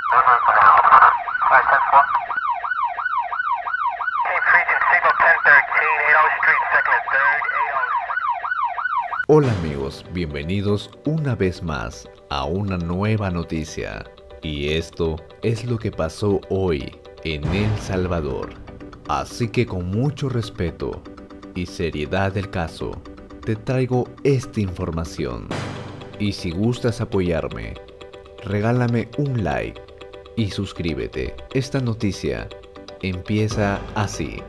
Hola amigos, bienvenidos una vez más a una nueva noticia. Y esto es lo que pasó hoy en El Salvador. Así que con mucho respeto y seriedad del caso, te traigo esta información. Y si gustas apoyarme, regálame un like y suscríbete. Esta noticia empieza así.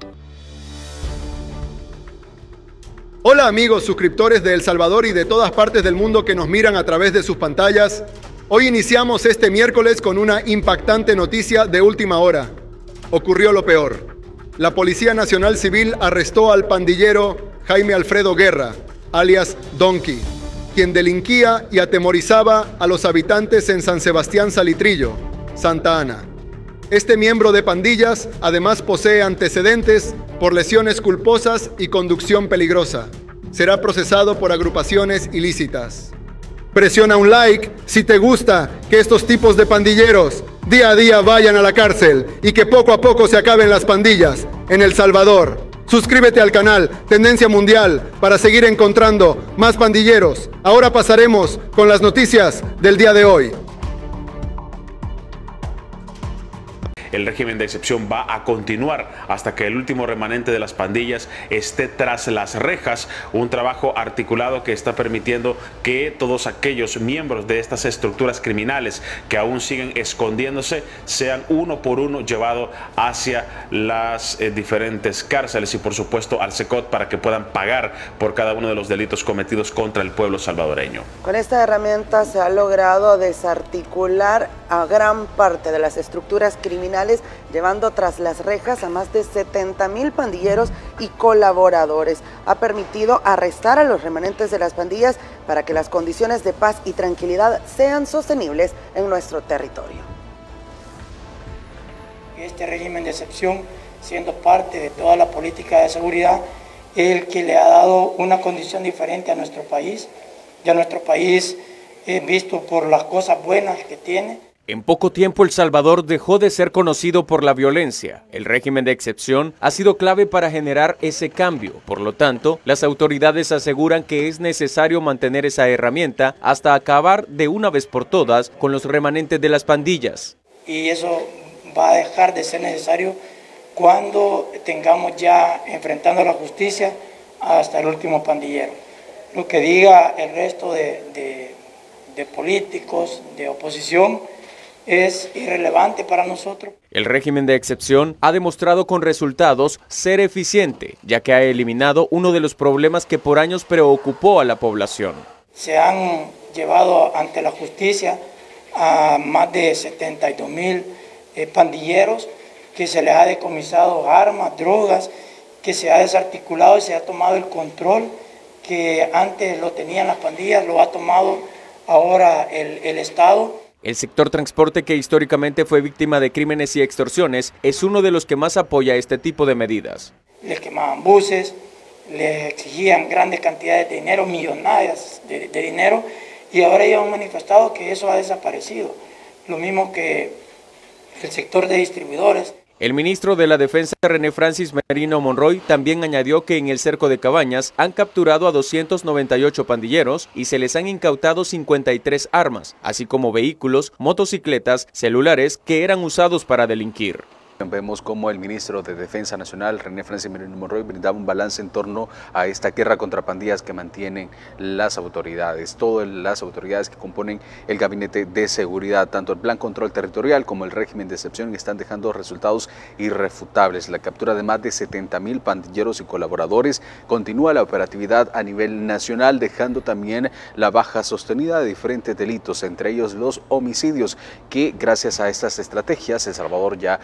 Hola amigos suscriptores de El Salvador y de todas partes del mundo que nos miran a través de sus pantallas. Hoy iniciamos este miércoles con una impactante noticia de última hora. Ocurrió lo peor. La Policía Nacional Civil arrestó al pandillero Jaime Alfredo Guerra, alias Donkey, quien delinquía y atemorizaba a los habitantes en San Sebastián Salitrillo, Santa Ana. Este miembro de pandillas además posee antecedentes por lesiones culposas y conducción peligrosa. Será procesado por agrupaciones ilícitas. Presiona un like si te gusta que estos tipos de pandilleros día a día vayan a la cárcel y que poco a poco se acaben las pandillas en El Salvador. Suscríbete al canal Tendencia Mundial para seguir encontrando más pandilleros. Ahora pasaremos con las noticias del día de hoy. El régimen de excepción va a continuar hasta que el último remanente de las pandillas esté tras las rejas, un trabajo articulado que está permitiendo que todos aquellos miembros de estas estructuras criminales que aún siguen escondiéndose sean uno por uno llevados hacia las diferentes cárceles y por supuesto al SECOT para que puedan pagar por cada uno de los delitos cometidos contra el pueblo salvadoreño. Con esta herramienta se ha logrado desarticular a gran parte de las estructuras criminales, llevando tras las rejas a más de 70,000 pandilleros y colaboradores. Ha permitido arrestar a los remanentes de las pandillas para que las condiciones de paz y tranquilidad sean sostenibles en nuestro territorio. Este régimen de excepción, siendo parte de toda la política de seguridad, es el que le ha dado una condición diferente a nuestro país. Ya nuestro país es visto por las cosas buenas que tiene. En poco tiempo El Salvador dejó de ser conocido por la violencia. El régimen de excepción ha sido clave para generar ese cambio. Por lo tanto, las autoridades aseguran que es necesario mantener esa herramienta hasta acabar de una vez por todas con los remanentes de las pandillas. Y eso va a dejar de ser necesario cuando tengamos ya enfrentando a la justicia hasta el último pandillero. Lo que diga el resto de políticos, de oposición, es irrelevante para nosotros. El régimen de excepción ha demostrado con resultados ser eficiente, ya que ha eliminado uno de los problemas que por años preocupó a la población. Se han llevado ante la justicia a más de 72,000 pandilleros, que se les ha decomisado armas, drogas, que se ha desarticulado y se ha tomado el control que antes lo tenían las pandillas, lo ha tomado ahora el Estado. El sector transporte, que históricamente fue víctima de crímenes y extorsiones, es uno de los que más apoya este tipo de medidas. Les quemaban buses, les exigían grandes cantidades de dinero, millonarias de dinero, y ahora ellos han manifestado que eso ha desaparecido. Lo mismo que el sector de distribuidores. El ministro de la Defensa, René Francis Merino Monroy, también añadió que en el cerco de Cabañas han capturado a 298 pandilleros y se les han incautado 53 armas, así como vehículos, motocicletas, celulares que eran usados para delinquir. Vemos cómo el ministro de Defensa Nacional, René Francis Merino Monroy, brindaba un balance en torno a esta guerra contra pandillas que mantienen las autoridades, todas las autoridades que componen el gabinete de seguridad. Tanto el plan control territorial como el régimen de excepción están dejando resultados irrefutables. La captura de más de 70,000 pandilleros y colaboradores. Continúa la operatividad a nivel nacional, dejando también la baja sostenida de diferentes delitos, entre ellos los homicidios, que gracias a estas estrategias El Salvador ya acumula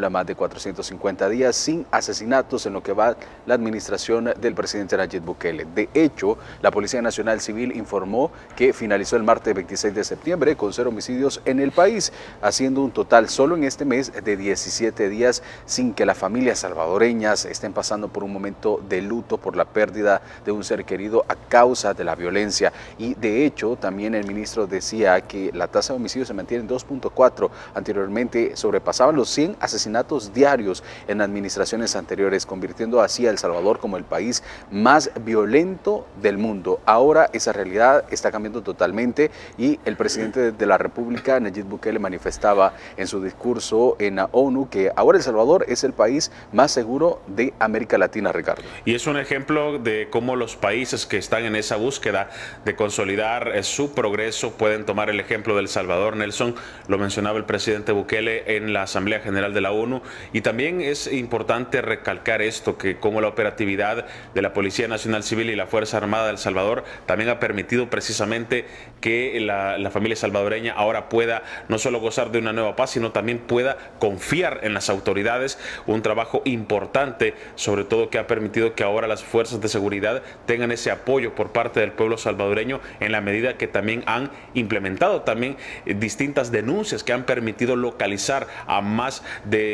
acumula más de 450 días sin asesinatos en lo que va la administración del presidente Nayib Bukele. De hecho, la Policía Nacional Civil informó que finalizó el martes 26 de septiembre con 0 homicidios en el país, haciendo un total solo en este mes de 17 días sin que las familias salvadoreñas estén pasando por un momento de luto por la pérdida de un ser querido a causa de la violencia. Y de hecho, también el ministro decía que la tasa de homicidios se mantiene en 2.4. Anteriormente sobrepasaban los 100 asesinatos diarios en administraciones anteriores, convirtiendo así a El Salvador como el país más violento del mundo. Ahora esa realidad está cambiando totalmente y el presidente de la República, Nayib Bukele, manifestaba en su discurso en la ONU que ahora El Salvador es el país más seguro de América Latina, Ricardo. Y es un ejemplo de cómo los países que están en esa búsqueda de consolidar su progreso pueden tomar el ejemplo de El Salvador. Nelson, lo mencionaba el presidente Bukele en la Asamblea General de la ONU, y también es importante recalcar esto, que como la operatividad de la Policía Nacional Civil y la Fuerza Armada de El Salvador también ha permitido precisamente que la familia salvadoreña ahora pueda no solo gozar de una nueva paz, sino también pueda confiar en las autoridades. Un trabajo importante, sobre todo, que ha permitido que ahora las fuerzas de seguridad tengan ese apoyo por parte del pueblo salvadoreño, en la medida que también han implementado también distintas denuncias que han permitido localizar a más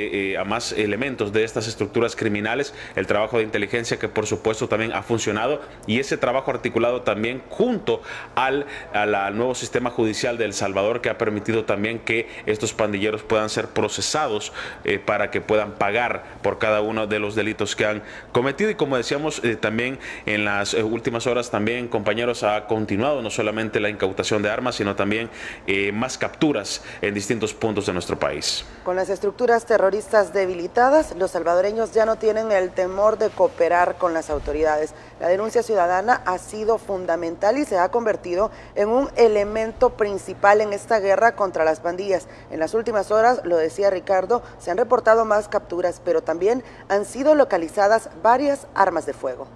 elementos de estas estructuras criminales. El trabajo de inteligencia, que por supuesto también ha funcionado, y ese trabajo articulado también junto al nuevo sistema judicial de El Salvador, que ha permitido también que estos pandilleros puedan ser procesados para que puedan pagar por cada uno de los delitos que han cometido. Y como decíamos, también en las últimas horas también, compañeros, ha continuado no solamente la incautación de armas, sino también más capturas en distintos puntos de nuestro país. Con las estructuras terroristas debilitadas, los salvadoreños ya no tienen el temor de cooperar con las autoridades. La denuncia ciudadana ha sido fundamental y se ha convertido en un elemento principal en esta guerra contra las pandillas. En las últimas horas, lo decía Ricardo, se han reportado más capturas, pero también han sido localizadas varias armas de fuego.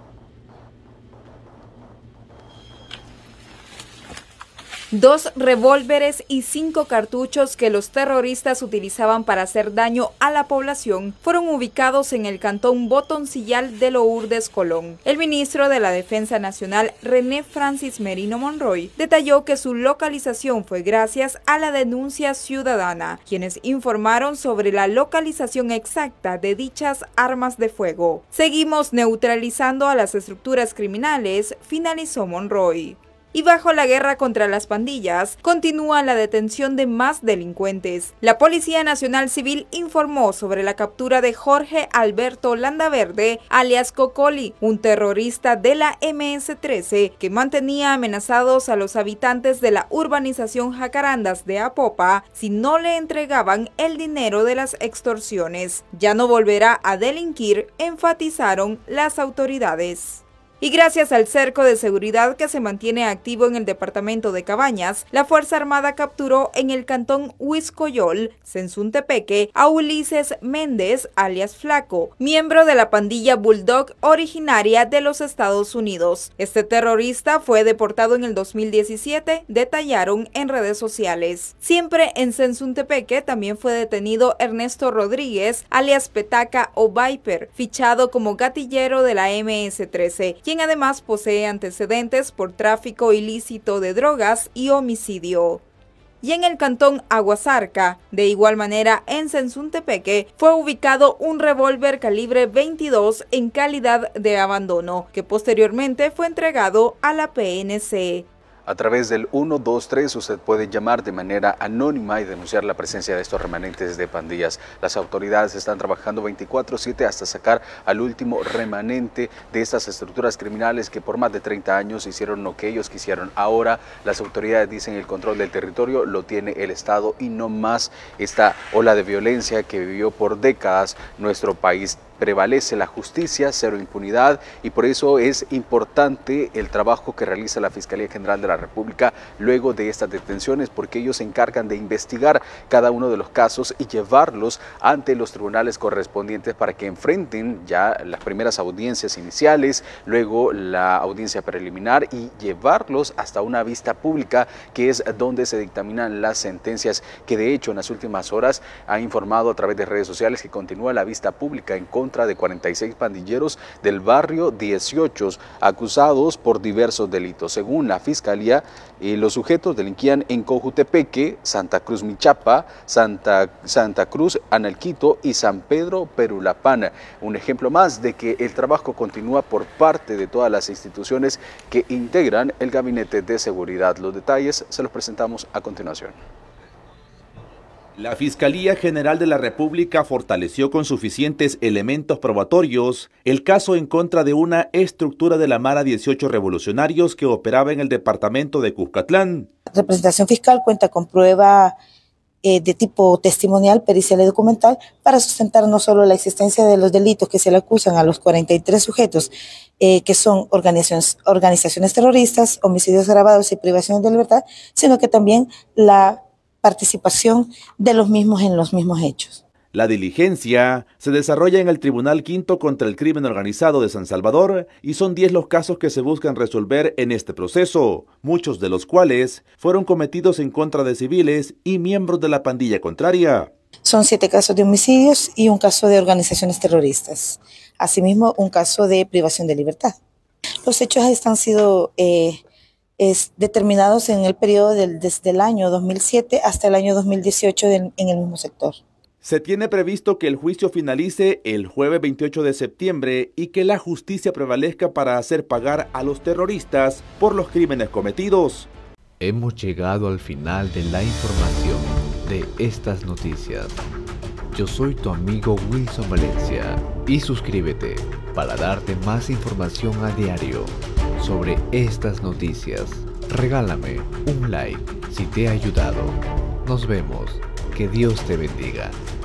2 revólveres y 5 cartuchos que los terroristas utilizaban para hacer daño a la población fueron ubicados en el cantón Botoncillal de Lourdes, Colón. El ministro de la Defensa Nacional, René Francis Merino Monroy, detalló que su localización fue gracias a la denuncia ciudadana, quienes informaron sobre la localización exacta de dichas armas de fuego. Seguimos neutralizando a las estructuras criminales, finalizó Monroy. Y bajo la guerra contra las pandillas, continúa la detención de más delincuentes. La Policía Nacional Civil informó sobre la captura de Jorge Alberto Landaverde, alias Cocoli, un terrorista de la MS-13 que mantenía amenazados a los habitantes de la urbanización Jacarandas de Apopa si no le entregaban el dinero de las extorsiones. Ya no volverá a delinquir, enfatizaron las autoridades. Y gracias al cerco de seguridad que se mantiene activo en el departamento de Cabañas, la Fuerza Armada capturó en el cantón Huiscoyol, Sensuntepeque, a Ulises Méndez, alias Flaco, miembro de la pandilla Bulldog originaria de los Estados Unidos. Este terrorista fue deportado en el 2017, detallaron en redes sociales. Siempre en Sensuntepeque también fue detenido Ernesto Rodríguez, alias Petaca o Viper, fichado como gatillero de la MS-13, quien además posee antecedentes por tráfico ilícito de drogas y homicidio. Y en el cantón Aguasarca, de igual manera en Sensuntepeque, fue ubicado un revólver calibre 22 en calidad de abandono, que posteriormente fue entregado a la PNC. A través del 123 usted puede llamar de manera anónima y denunciar la presencia de estos remanentes de pandillas. Las autoridades están trabajando 24/7 hasta sacar al último remanente de estas estructuras criminales que por más de 30 años hicieron lo que ellos quisieron. Ahora las autoridades dicen el control del territorio lo tiene el Estado y no más esta ola de violencia que vivió por décadas nuestro país. prevalece la justicia, cero impunidad, y por eso es importante el trabajo que realiza la Fiscalía General de la República luego de estas detenciones, porque ellos se encargan de investigar cada uno de los casos y llevarlos ante los tribunales correspondientes para que enfrenten ya las primeras audiencias iniciales, luego la audiencia preliminar y llevarlos hasta una vista pública, que es donde se dictaminan las sentencias, que de hecho en las últimas horas ha informado a través de redes sociales que continúa la vista pública en contra de 46 pandilleros del barrio 18 acusados por diversos delitos. Según la Fiscalía, los sujetos delinquían en Cojutepeque, Santa Cruz Michapa, Santa Cruz Analquito y San Pedro Perulapán. Un ejemplo más de que el trabajo continúa por parte de todas las instituciones que integran el Gabinete de Seguridad. Los detalles se los presentamos a continuación. La Fiscalía General de la República fortaleció con suficientes elementos probatorios el caso en contra de una estructura de la Mara 18 revolucionarios que operaba en el departamento de Cuscatlán. La representación fiscal cuenta con prueba de tipo testimonial, pericial y documental para sustentar no solo la existencia de los delitos que se le acusan a los 43 sujetos, que son organizaciones terroristas, homicidios agravados y privaciones de libertad, sino que también la participación de los mismos en los mismos hechos. La diligencia se desarrolla en el Tribunal Quinto contra el Crimen Organizado de San Salvador y son 10 los casos que se buscan resolver en este proceso, muchos de los cuales fueron cometidos en contra de civiles y miembros de la pandilla contraria. Son 7 casos de homicidios y un caso de organizaciones terroristas, asimismo un caso de privación de libertad. Los hechos han sido determinados en el periodo desde el año 2007 hasta el año 2018 en el mismo sector. Se tiene previsto que el juicio finalice el jueves 28 de septiembre y que la justicia prevalezca para hacer pagar a los terroristas por los crímenes cometidos. Hemos llegado al final de la información de estas noticias. Yo soy tu amigo Wilson Valencia y suscríbete para darte más información a diario sobre estas noticias. Regálame un like si te ha ayudado. Nos vemos. Que Dios te bendiga.